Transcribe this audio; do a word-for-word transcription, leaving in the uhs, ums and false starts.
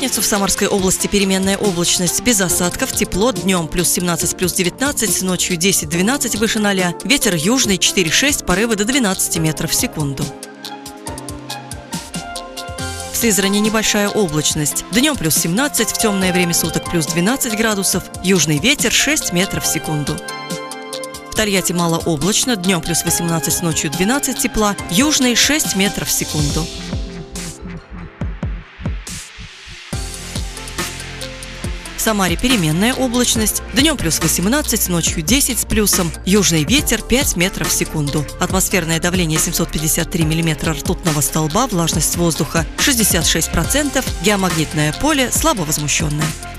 пятницу в Самарской области переменная облачность, без осадков, тепло, днем плюс семнадцать, плюс девятнадцать, ночью десять-двенадцать выше ноля, ветер южный четыре-шесть, порывы до двенадцати метров в секунду. В Сызрани небольшая облачность, днем плюс семнадцать, в темное время суток плюс двенадцать градусов, южный ветер шесть метров в секунду. В Тольятти малооблачно, днем плюс восемнадцать, ночью двенадцать тепла, южный шесть метров в секунду. В Самаре переменная облачность, днем плюс восемнадцать, ночью десять с плюсом, южный ветер пять метров в секунду. Атмосферное давление семьсот пятьдесят три миллиметра ртутного столба, влажность воздуха шестьдесят шесть процентов, геомагнитное поле слабо возмущенное.